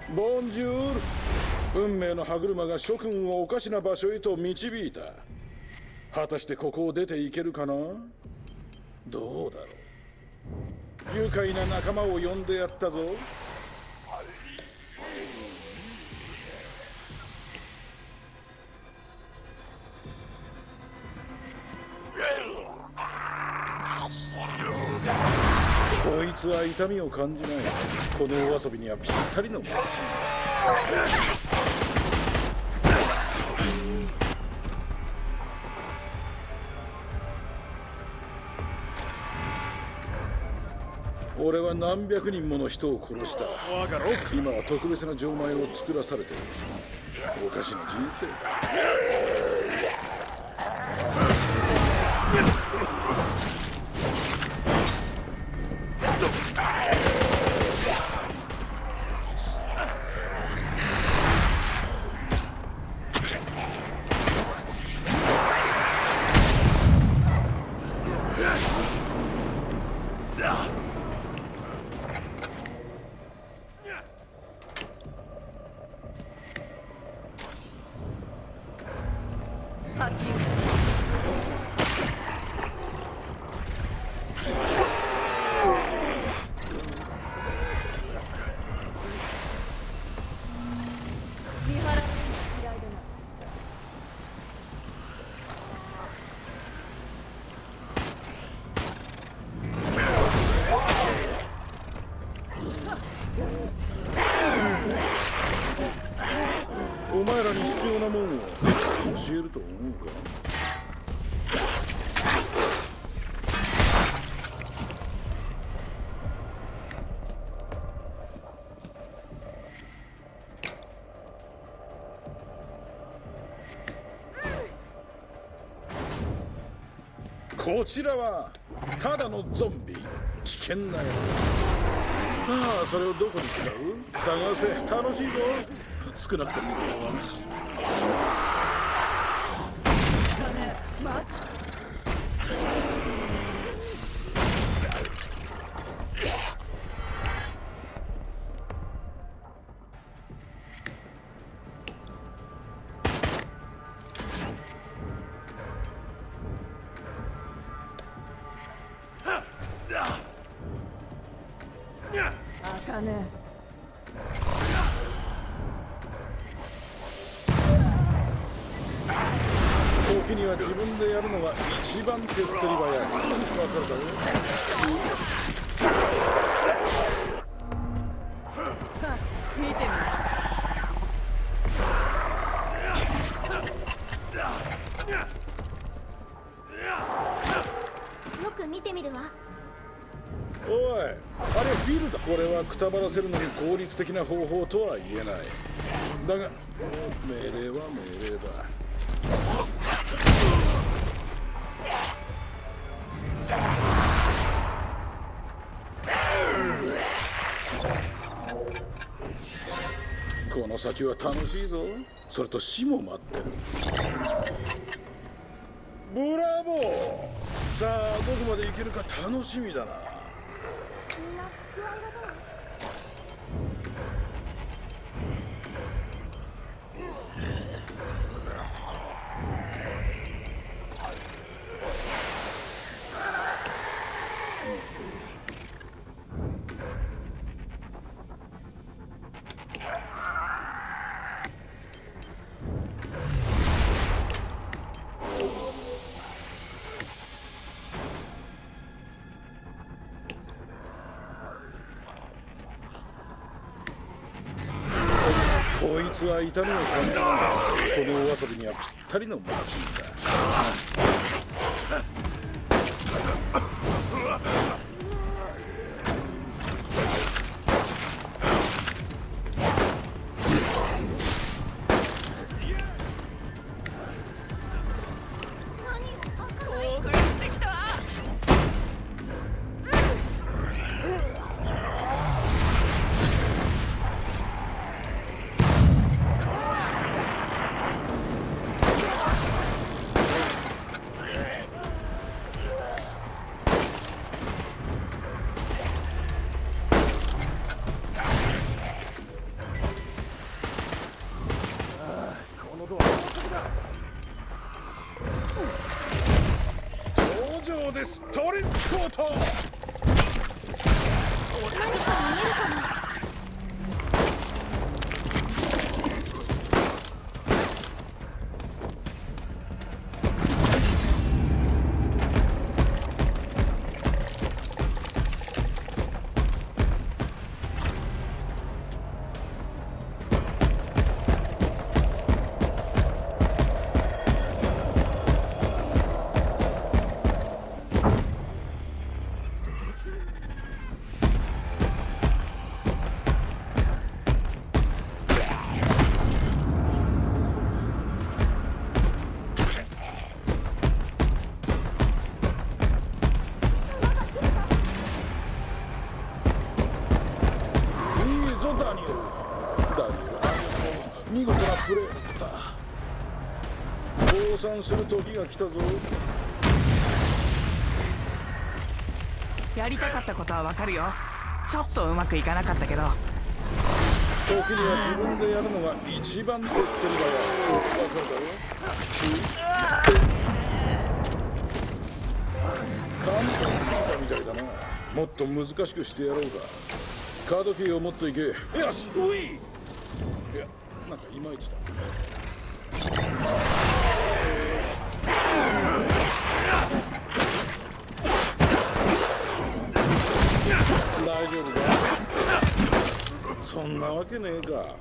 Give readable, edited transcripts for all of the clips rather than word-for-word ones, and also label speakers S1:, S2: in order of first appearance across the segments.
S1: ボンジュール。運命の歯車が諸君をおかしな場所へと導いた。果たしてここを出ていけるかな。どうだろう。愉快な仲間を呼んでやったぞ。こいつは痛みを感じない。このお遊びにはぴったりのマシンだ。俺は何百人もの人を殺した。今は特別な錠前を作らされている。おかしな人生だ。お前らに必要なもんを教えると思うか。こちらはただのゾンビ。危険なやつ。さあそれをどこに使う？探せ。楽しいぞ。少なくとも
S2: あかね。
S1: 時には自分でやるのが一番手っ取り早い。わかるだろう。
S2: 見てみ
S3: る。よく見てみるわ。
S1: おい、あれフィルだ。これはくたばらせるのに効率的な方法とは言えない。だが命令は命令だ。この先は楽しいぞ。それと死も待ってる。ブラボー。さあどこまで行けるか楽しみだな。
S3: みんな不安だぞ。
S1: こいつは痛みを感じない。このお遊びにはぴったりのマシンだ。 登場です。トリックコート。
S3: 何か見えるかな。
S1: 見事なプレーだった。降参する時が来たぞ。
S4: やりたかったことはわかるよ。ちょっとうまくいかなかったけど。
S1: 時には自分でやるのが一番手っ取り早い。わかるだろ。簡単すぎたみたいだな。もっと難しくしてやろうか。カードキーを持っていけ。よし、ウィー。いや、なんかいまいちだ。大丈夫か。そんなわけねえか。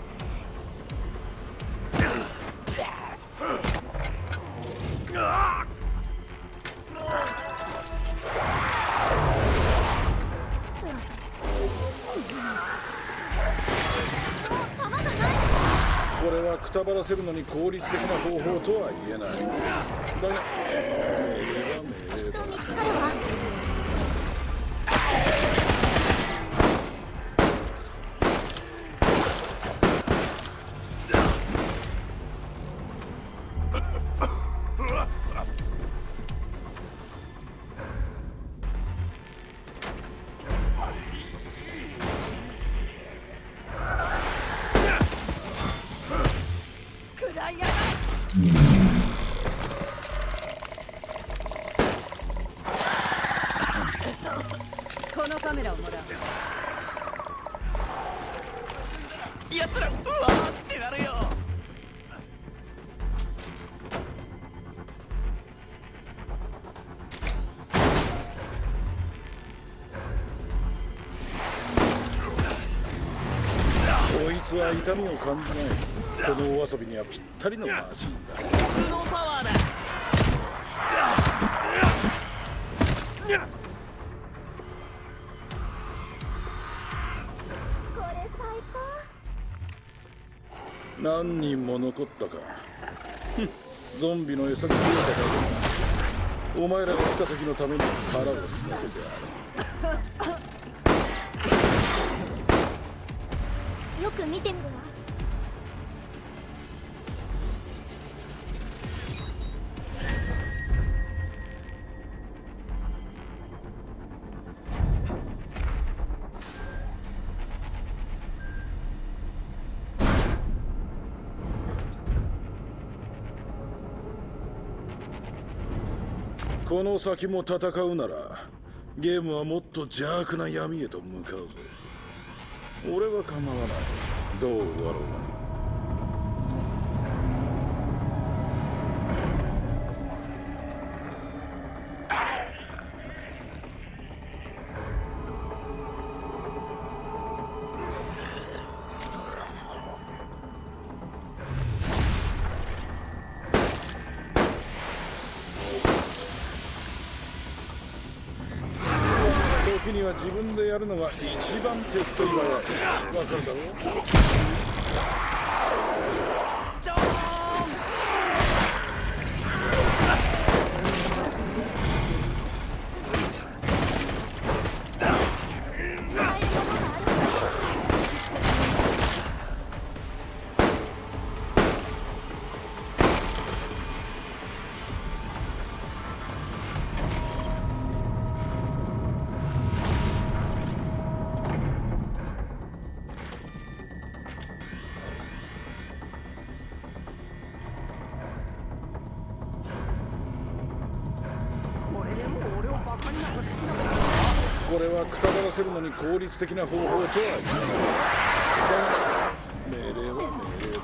S1: これはくたばらせるのに効率的な方法とは言えない。だが、
S3: きっと見つかるわ。
S2: このカメラをもらう。
S4: 奴らうわーってなるよ。
S1: こいつは痛みを感じない。このお遊びにはぴったりのマシンだ。
S4: 頭脳パワーだ。
S3: これ最
S1: 何人も残ったか。ゾンビの餌が増えただけだ。お前らが来た時のために腹をすかせてある。
S3: 高。よく見てみるわ。
S1: この先も戦うならゲームはもっと邪悪な闇へと向かうぞ。俺は構わない。どう終わろうが。時には自分でやるのが一番手っ取り早い。わかるだろう。
S4: ジョーン。
S1: それはくたばらせるのに効率的な方法とは言えない。だが命令は命令だ。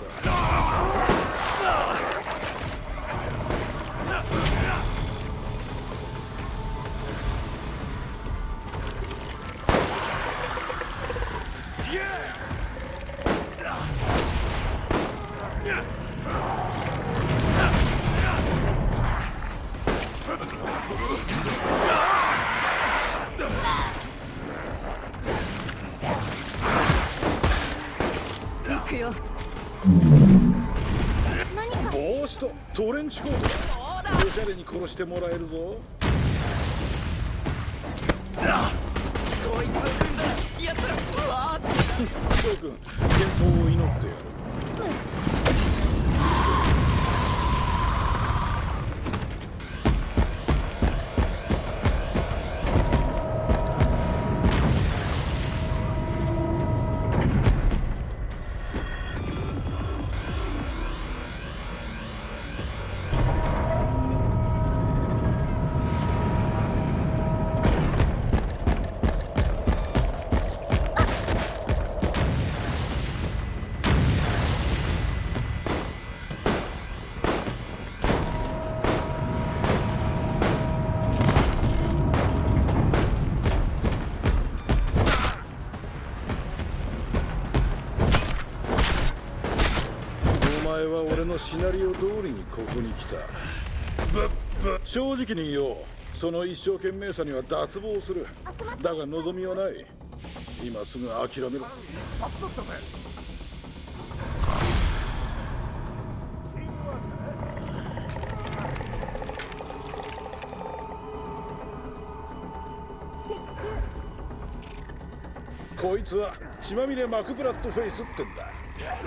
S2: 行くよ。
S3: 何か
S1: 帽子とトレンチコートだ。おしゃれに殺してもらえるぞ。
S4: こいつを組んだやつら。うわ
S1: 翔くん、健闘を祈ってやる。お前は俺のシナリオ通りにここに来た。正直に言おう。その一生懸命さには脱帽する。だが望みはない。今すぐ諦めろ。こいつは血まみれマクブラッドフェイスってんだ。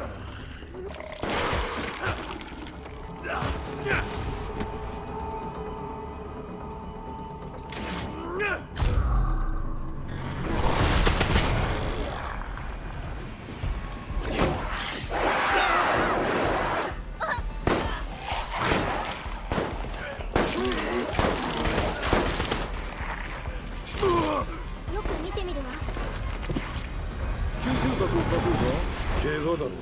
S3: よく見てみるわ。
S1: 救急箱を貸そうか。怪我だろ。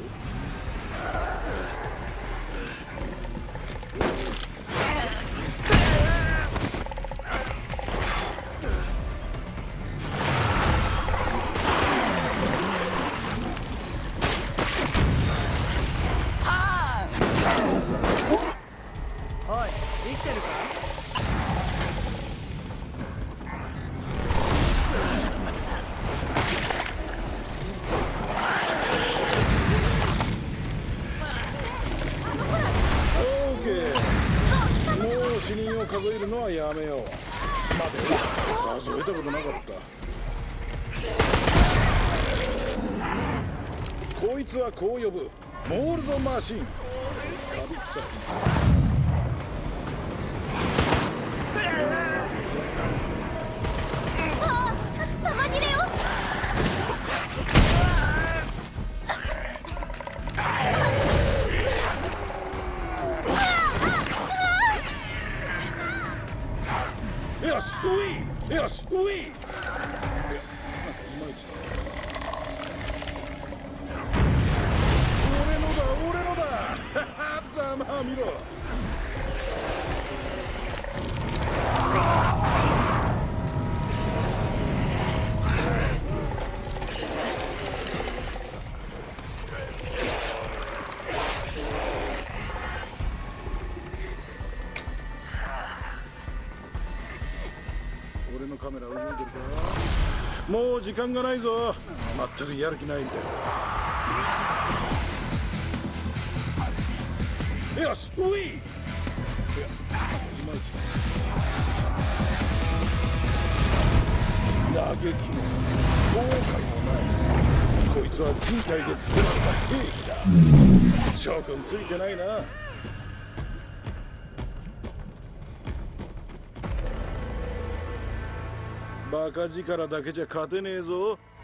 S2: おい、生きてるか？
S1: オーケー。もう死人を数えるのはやめよう。待て、数えたことなかった。こいつはこう呼ぶ。モールドマシン。カビ臭い。
S3: 玉切れよ。
S1: よし、ウィー。よし、ウィー。いや、なんかいまいちだ。俺のだ。ざまあみろ。俺のカメラ動いてるか。もう時間がないぞ。全くやる気ないみたいだ。よし、ウィー。いや、いまいちだ。打撃も後悔もない。こいつは人体で作られた兵器だ。翔くんついてないな。バカ力だけじゃ勝てねえぞ。